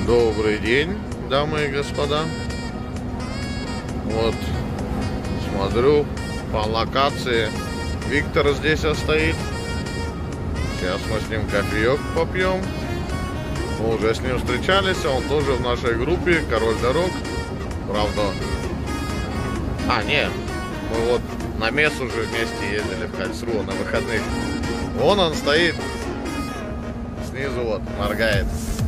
Добрый день, дамы и господа. Вот, смотрю, по локации Виктор здесь стоит. Сейчас мы с ним кофеек попьем. Мы уже с ним встречались, он тоже в нашей группе «Король дорог». Правда... нет, мы вот на мест уже вместе ездили в Кальсруhe на выходных. Вон он стоит, снизу вот, моргает.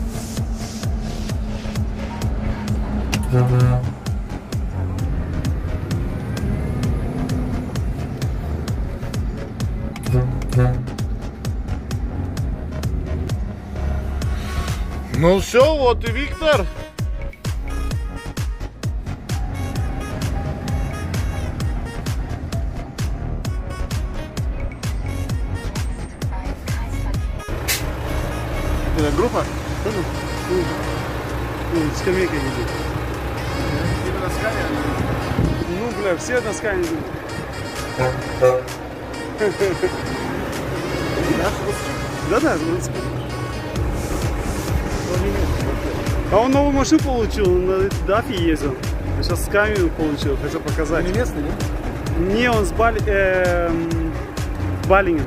Ну все, вот и Виктор. Это группа? Скамейка едет. Ну, бля, все таскания идут. Да-да, а он новую машину получил, он на Дафи ездил. Сейчас с камерой получил, хотел показать. Он не местный, нет? Не, он с Баллинген. Баллинген?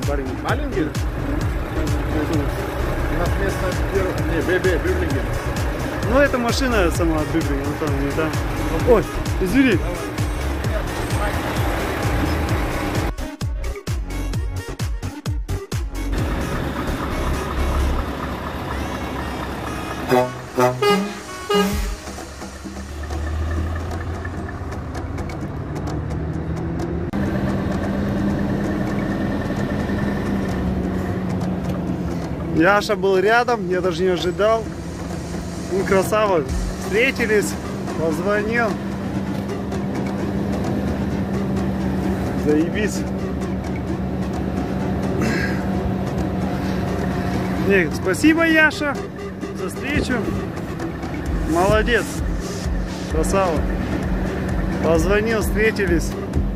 У нас местная первая. Не, Бюблинген. Ну, это машина сама от Бюблинген, он там, не там. Ой, извини. Яша был рядом, я даже не ожидал. Он красава. Встретились, позвонил. Заебись. Нет, спасибо, Яша, за встречу. Молодец. Красава. Позвонил, встретились.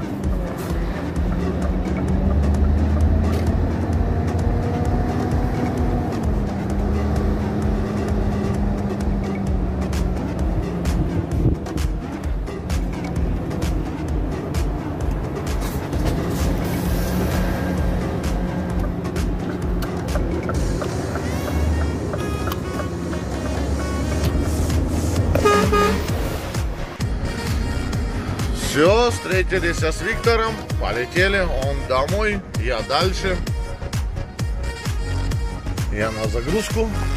Все, встретились с Виктором, полетели, он домой, я дальше. Я на загрузку.